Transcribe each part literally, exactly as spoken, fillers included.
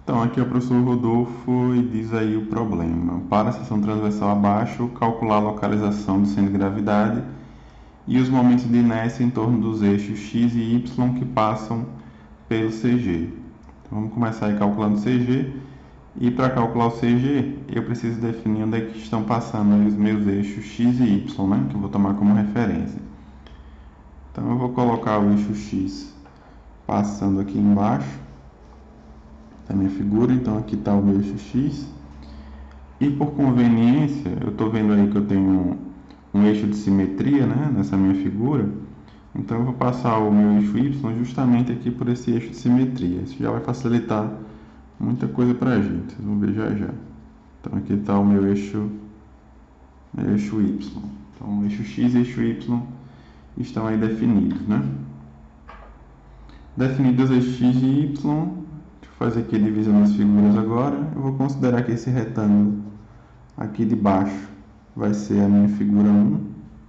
Então, aqui é o professor Rodolfo e diz aí o problema. Para a seção transversal abaixo, calcular a localização do centro de gravidade e os momentos de inércia em torno dos eixos x e y que passam pelo C G. Então, vamos começar aí calculando o C G. E para calcular o C G, eu preciso definir onde é que estão passando os meus eixos x e y, né? Que eu vou tomar como referência. Então, eu vou colocar o eixo x passando aqui embaixo da minha figura. Então aqui está o meu eixo x, e por conveniência eu estou vendo aí que eu tenho um, um eixo de simetria, né, nessa minha figura. Então eu vou passar o meu eixo y justamente aqui por esse eixo de simetria. Isso já vai facilitar muita coisa para a gente, vocês vão ver já já. Então aqui está o meu eixo, meu eixo y. Então o eixo x e eixo y estão aí definidos, né? Definidos os eixos x e y, fazer aqui a divisão das figuras agora. Eu vou considerar que esse retângulo aqui de baixo vai ser a minha figura um. Vou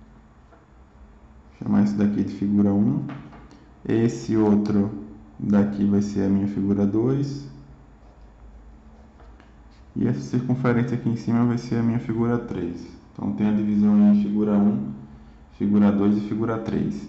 chamar isso daqui de figura um. Esse outro daqui vai ser a minha figura dois. E essa circunferência aqui em cima vai ser a minha figura três. Então tem a divisão em figura um, figura dois e figura três.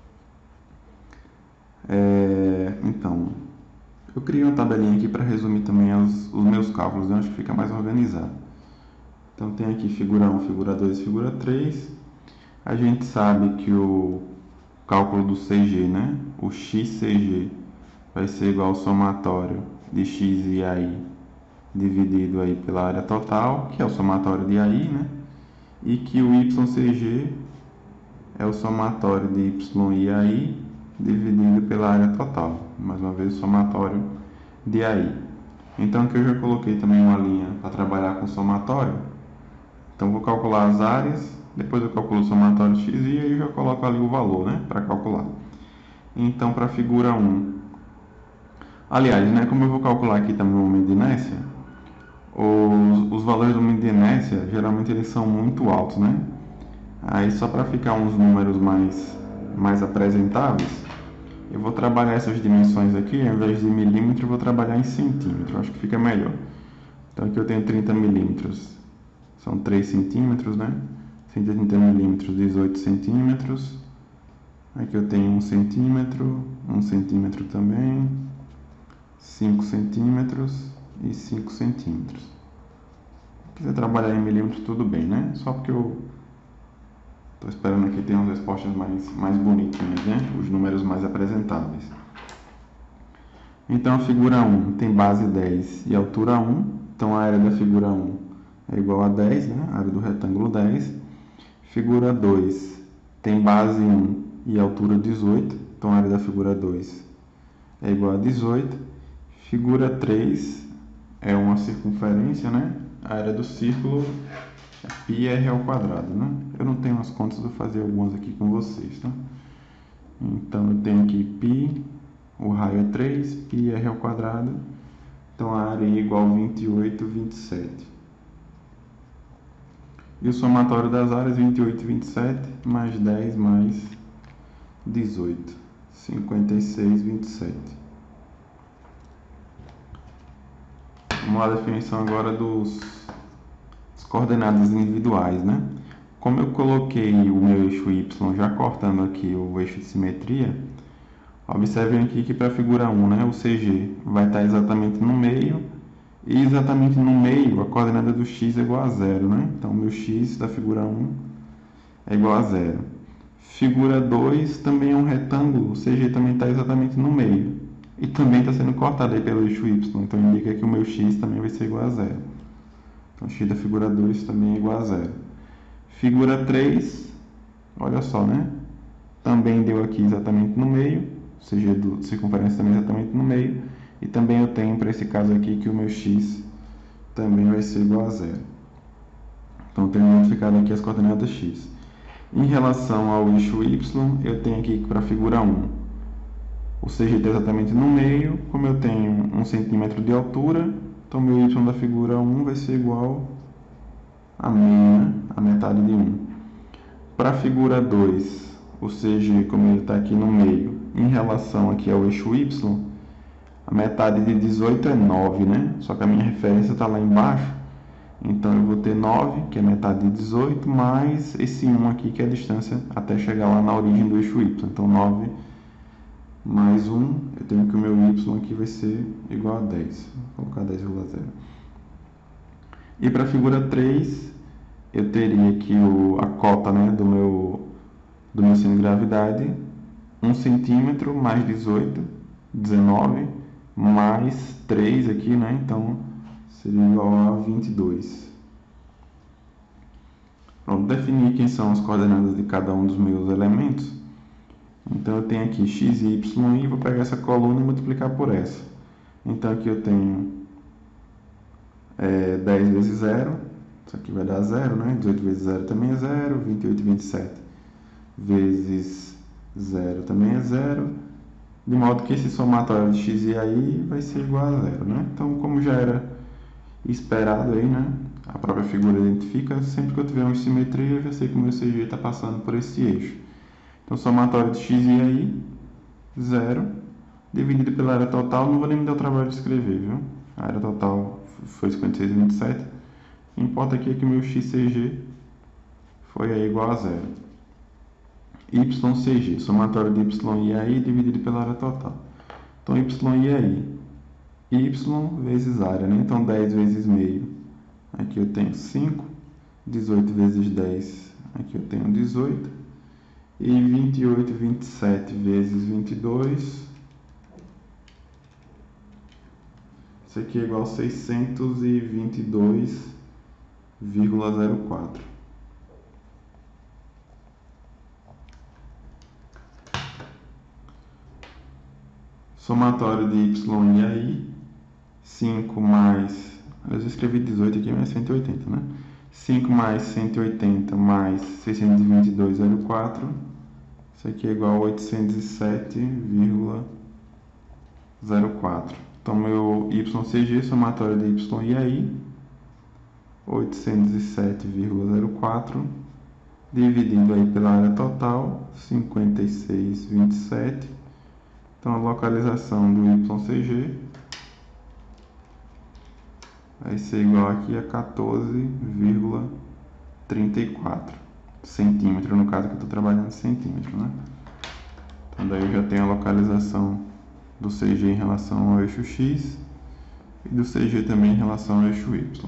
É, então, eu criei uma tabelinha aqui para resumir também os, os meus cálculos, eu acho que fica mais organizado. Então tem aqui figura um, figura dois e figura três. A gente sabe que o cálculo do C G, né? O x C G vai ser igual ao somatório de x e A I dividido aí pela área total, que é o somatório de A I, né? E que o Y C G é o somatório de Y e A I dividido pela área total. Mais uma vez, o somatório de A I. Então aqui eu já coloquei também uma linha para trabalhar com somatório. Então vou calcular as áreas, depois eu calculo o somatório x e aí eu já coloco ali o valor, né, para calcular. Então para a figura um, aliás, né, como eu vou calcular aqui também o momento de inércia, os, os valores do momento de inércia geralmente eles são muito altos, né? Aí só para ficar uns números mais, mais apresentáveis, eu vou trabalhar essas dimensões aqui, ao invés de milímetro, eu vou trabalhar em centímetro, acho que fica melhor. Então aqui eu tenho trinta milímetros, são três centímetros, né? cento e trinta milímetros, dezoito centímetros. Aqui eu tenho um centímetro, um centímetro também, cinco centímetros e cinco centímetros. Se quiser trabalhar em milímetros, tudo bem, né? Só porque eu estou esperando aqui ter umas respostas mais, mais bonitinhas, né? Os números mais apresentáveis. Então a figura um tem base dez e altura um. Então a área da figura um é igual a dez, né? A área do retângulo dez. Figura dois tem base um e altura dezoito. Então a área da figura dois é igual a dezoito. Figura três é uma circunferência, né? A área do círculo é πr ao quadrado, né? Eu não tenho as contas, vou fazer algumas aqui com vocês, tá? Então eu tenho aqui π, o raio é três, πr ao quadrado. Então a área é igual a vinte e oito, vinte e sete. E o somatório das áreas, vinte e oito e vinte e sete, mais dez mais dezoito, cinquenta e seis, vinte e sete. Vamos lá, a definição agora dos coordenadas individuais, né? Como eu coloquei o meu eixo y já cortando aqui o eixo de simetria, observem aqui que para a figura um, né, o C G vai estar exatamente no meio, e exatamente no meio a coordenada do x é igual a zero, né? Então o meu x da figura um é igual a zero. Figura dois também é um retângulo, o C G também está exatamente no meio, e também está sendo cortado aí pelo eixo y, então indica que o meu x também vai ser igual a zero. Então, x da figura dois também é igual a zero. Figura três, olha só, né? Também deu aqui exatamente no meio, ou seja, a circunferência também exatamente no meio. E também eu tenho, para esse caso aqui, que o meu x também vai ser igual a zero. Então, tenho identificado aqui as coordenadas x. Em relação ao eixo y, eu tenho aqui para a figura um, o C G está exatamente no meio, como eu tenho um centímetro de altura, então meu y da figura um vai ser igual a meio, né? A metade de um. Para a figura dois, o C G, como ele está aqui no meio, em relação aqui ao eixo y, A metade de dezoito é nove, né? Só que a minha referência está lá embaixo. Então eu vou ter nove, que é metade de dezoito, mais esse um aqui, que é a distância até chegar lá na origem do eixo y. Então nove mais um, eu tenho que o meu y aqui vai ser igual a dez. Vou colocar dez vírgula zero. E para a figura três, eu teria aqui o, a cota, né, do meu, do meu centro de gravidade, um centímetro mais dezoito, dezenove, mais três aqui, né? Então seria igual a vinte e dois. Pronto, definir quem são as coordenadas de cada um dos meus elementos. Então eu tenho aqui x, y, e vou pegar essa coluna e multiplicar por essa. Então aqui eu tenho é, dez vezes zero, isso aqui vai dar zero, né? dezoito vezes zero também é zero, vinte e oito e vinte e sete vezes zero também é zero, de modo que esse somatório de x e y vai ser igual a zero, né? Então, como já era esperado aí, né? A própria figura identifica, sempre que eu tiver uma simetria, eu já sei que o meu C G está passando por esse eixo. Então, somatório de x e y, zero, dividido pela área total, não vou nem me dar o trabalho de escrever, viu? A área total foi cinquenta e seis vírgula vinte e sete. Importa aqui que o meu x C G foi aí igual a zero. Y C G, somatório de y e aí dividido pela área total. Então, y e aí, y vezes área, né? Então, dez vezes meio, aqui eu tenho cinco, dezoito vezes dez, aqui eu tenho dezoito, e vinte e oito, vinte e sete vezes vinte e dois, isso aqui é igual a seiscentos e vinte e dois vírgula zero quatro. Somatório de y e aí, cinco mais, eu escrevi dezoito aqui, mas é cento e oitenta, né? cinco mais cento e oitenta mais seiscentos e vinte e dois vírgula zero quatro, isso aqui é igual a oitocentos e sete vírgula zero quatro. Então, meu Y C G, somatório de y e aí, oitocentos e sete vírgula zero quatro, dividido aí pela área total, cinquenta e seis vírgula vinte e sete. Então, a localização do Y C G vai ser igual aqui a quatorze vírgula trinta e quatro centímetros, no caso que eu estou trabalhando em centímetro, né? Então, daí eu já tenho a localização do C G em relação ao eixo X e do C G também em relação ao eixo Y.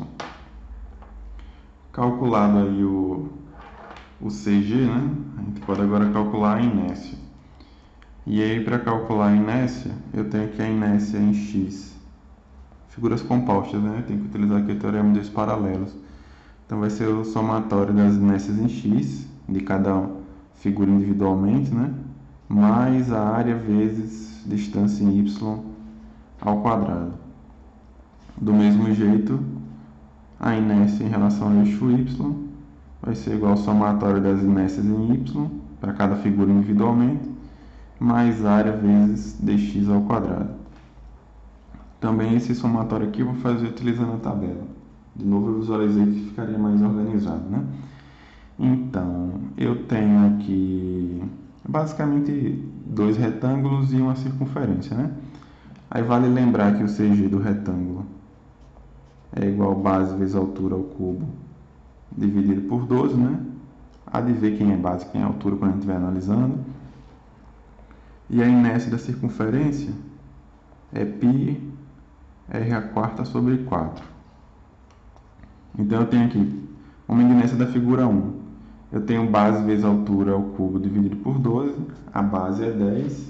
Calculado aí o, o C G, né? A gente pode agora calcular a inércia. E aí, para calcular a inércia, eu tenho aqui a inércia em X. Figuras compostas, né? Tem que utilizar aqui o teorema dos paralelos. Então, vai ser o somatório das inércias em X, de cada figura individualmente, né? Mais a área vezes distância em Y ao quadrado. Do mesmo jeito, a inércia em relação ao eixo Y vai ser igual ao somatório das inércias em Y, para cada figura individualmente, mais área vezes dx ao quadrado. Também esse somatório aqui eu vou fazer utilizando a tabela. De novo eu visualizei que ficaria mais organizado, né? Então, eu tenho aqui basicamente dois retângulos e uma circunferência, né? Aí vale lembrar que o C G do retângulo é igual a base vezes altura ao cubo dividido por doze, né? Há de ver quem é base e quem é altura quando a gente estiver analisando. E a inércia da circunferência é π r a quarta sobre quatro. Então eu tenho aqui uma inércia da figura um. Eu tenho base vezes altura ao cubo dividido por doze. A base é dez.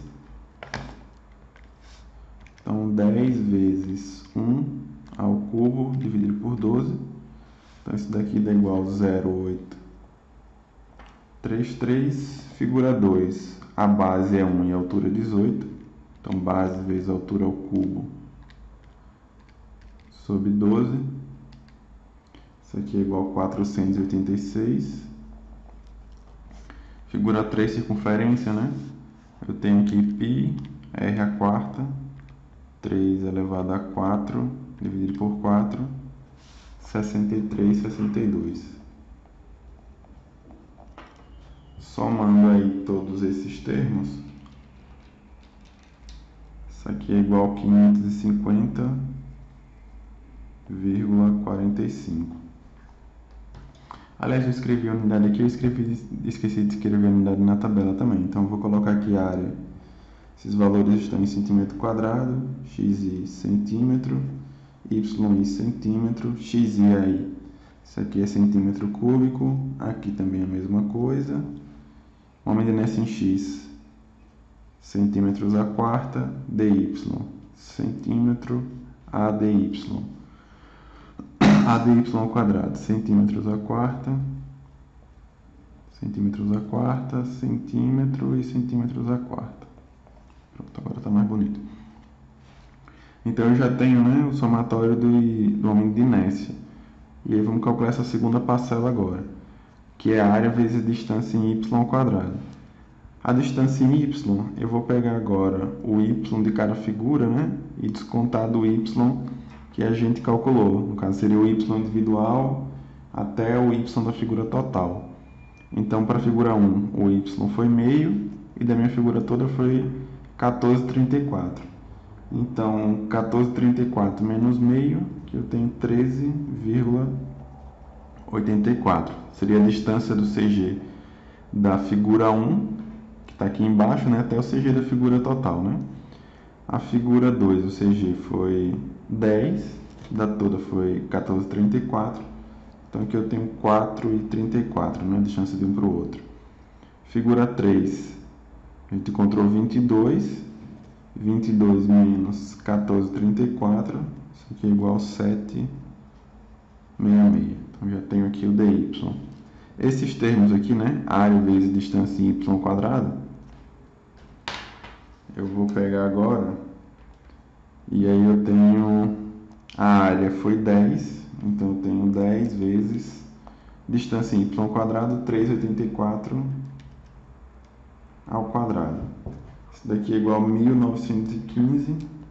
Então dez vezes um ao cubo dividido por doze. Então isso daqui dá igual a zero vírgula oito três três. Figura dois. A base é um e a altura é dezoito. Então, base vezes altura ao cubo sobre doze. Isso aqui é igual a quatrocentos e oitenta e seis. Figura três, circunferência, né? Eu tenho aqui π, r a quarta, três elevado a quatro, dividido por quatro, sessenta e três, sessenta e dois. Somando aí todos esses termos, Isso aqui é igual a quinhentos e cinquenta vírgula quarenta e cinco. Aliás, eu escrevi a unidade aqui, eu escrevi, esqueci de escrever a unidade na tabela também. Então, eu vou colocar aqui a área. Esses valores estão em centímetro quadrado, xi centímetro, y centímetro, xi aí. Isso aqui é centímetro cúbico, aqui também é a mesma coisa. Vamos medir nessa em x, centímetros a quarta, dy, centímetro a dy. A dy ao quadrado, centímetros a quarta, centímetros a quarta, centímetro e centímetros a quarta. Pronto, agora está mais bonito. Então eu já tenho, né, o somatório do, do aumento de inércia. E aí vamos calcular essa segunda parcela agora, que é a área vezes a distância em y ao quadrado. A distância em y, eu vou pegar agora o y de cada figura, né, e descontar do y que a gente calculou. No caso, seria o y individual até o y da figura total. Então, para a figura um, o y foi meio e da minha figura toda foi quatorze vírgula trinta e quatro. Então, quatorze vírgula trinta e quatro menos meio, que eu tenho treze vírgula oitenta e quatro. Seria a distância do C G da figura um, que está aqui embaixo, né, até o C G da figura total, né? A figura dois, o C G foi dez, da toda foi quatorze vírgula trinta e quatro. Então aqui eu tenho quatro vírgula trinta e quatro, né, a distância de um para o outro. Figura três, a gente encontrou vinte e dois. vinte e dois menos quatorze vírgula trinta e quatro, isso aqui é igual a sete vírgula sessenta e seis. Então já tenho aqui o dy. Esses termos aqui, né, área vezes distância em y ao quadrado, eu vou pegar agora, e aí eu tenho, a área foi dez, então eu tenho dez vezes distância em y ao quadrado, trezentos e oitenta e quatro ao quadrado. Isso daqui é igual a mil novecentos e quinze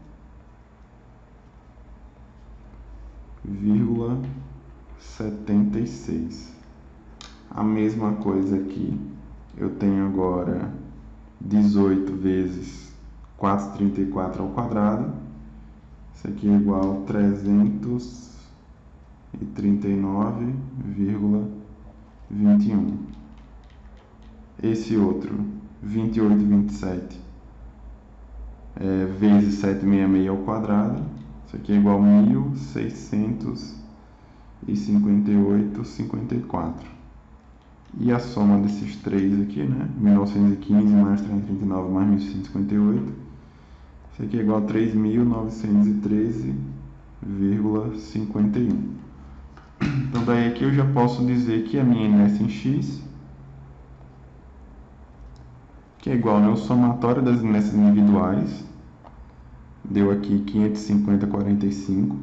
vírgula setenta e seis. A mesma coisa aqui, eu tenho agora dezoito vezes quatrocentos e trinta e quatro ao quadrado. Isso aqui é igual a trezentos e trinta e nove vírgula vinte e um. Esse outro, vinte e oito vírgula vinte e sete é, vezes setecentos e sessenta e seis ao quadrado. Isso aqui é igual a mil seiscentos e cinquenta e oito vírgula cinquenta e quatro. E a soma desses três aqui, né? mil novecentos e quinze mais trezentos e trinta e nove mais mil seiscentos e cinquenta e oito. Isso aqui é igual a três mil novecentos e treze vírgula cinquenta e um. Então daí aqui eu já posso dizer que a minha inércia em x, que é igual ao somatório das inércias individuais, deu aqui quinhentos e cinquenta vírgula quarenta e cinco,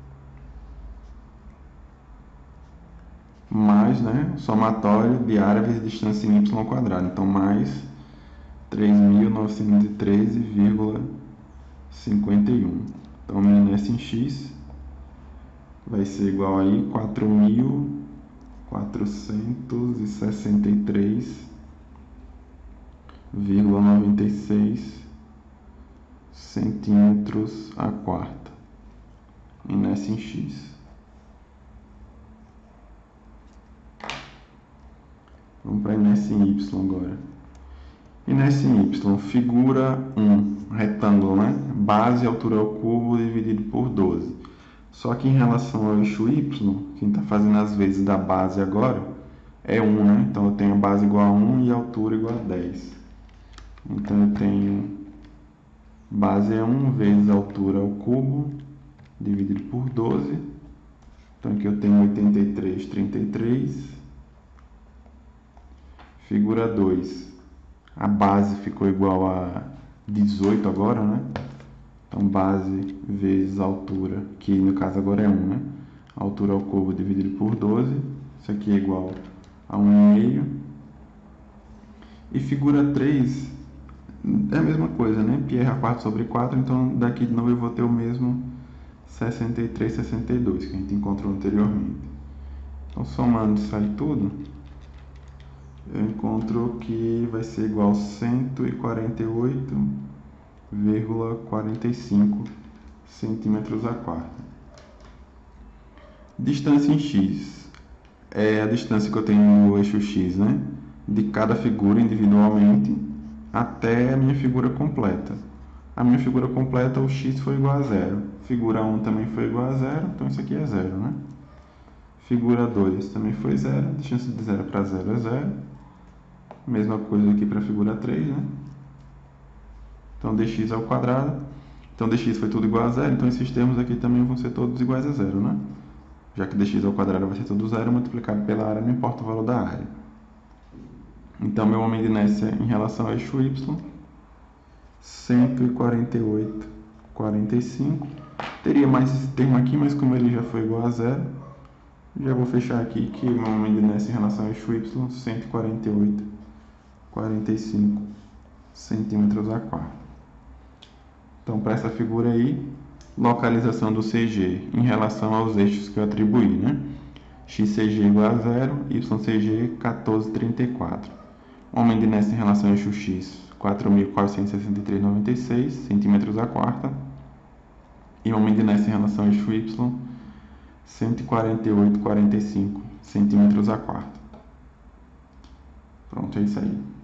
mais, né, somatório de área vezes distância em y ao quadrado, então mais três mil novecentos e treze vírgula cinquenta e um. Então minha inércia em x vai ser igual a quatro mil quatrocentos e sessenta e três vírgula noventa e seis centímetros a quarta. Inércia em x. Vamos para a inércia em y agora. Inércia em y, figura um, retângulo, né? Base, altura ao cubo dividido por doze. Só que em relação ao eixo y, quem está fazendo as vezes da base agora é um, né? Então eu tenho a base igual a um e a altura igual a dez. Então eu tenho base é um vezes a altura ao cubo dividido por doze. Então aqui eu tenho oitenta e três vírgula trinta e três. Figura dois, a base ficou igual a dezoito agora, né? Então, base vezes a altura, que no caso agora é um, né? A altura ao cubo dividido por doze, isso aqui é igual a um vírgula cinco. E figura três, é a mesma coisa, né? Pi r a quatro sobre quatro, então daqui de novo eu vou ter o mesmo sessenta e três, sessenta e dois, que a gente encontrou anteriormente. Então, somando isso aí tudo, eu encontro que vai ser igual a cento e quarenta e oito vírgula quarenta e cinco centímetros a quarta. Distância em x é a distância que eu tenho no eixo x, né? De cada figura individualmente até a minha figura completa. A minha figura completa, o x foi igual a zero. Figura um também foi igual a zero, então isso aqui é zero, né? Figura dois também foi zero, a distância de zero para zero é zero. Mesma coisa aqui para a figura três, né? Então dx ao quadrado. Então dx foi tudo igual a zero, então esses termos aqui também vão ser todos iguais a zero, né? Já que dx ao quadrado vai ser tudo zero, multiplicado pela área, não importa o valor da área. Então meu momento de inércia em relação ao eixo y, cento e quarenta e oito vírgula quarenta e cinco. Teria mais esse termo aqui, mas como ele já foi igual a zero, já vou fechar aqui que meu momento de inércia em relação ao eixo y, cento e quarenta e oito vírgula quarenta e cinco centímetros a quarta. Então, para essa figura aí, localização do C G em relação aos eixos que eu atribuí, né? X C G igual a zero, Y C G quatorze vírgula trinta e quatro. Momento de inércia em relação ao eixo X, quatro mil quatrocentos e sessenta e três vírgula noventa e seis centímetros a quarta. E momento de inércia em relação ao eixo Y, cento e quarenta e oito vírgula quarenta e cinco centímetros a quarta. Pronto, é isso aí.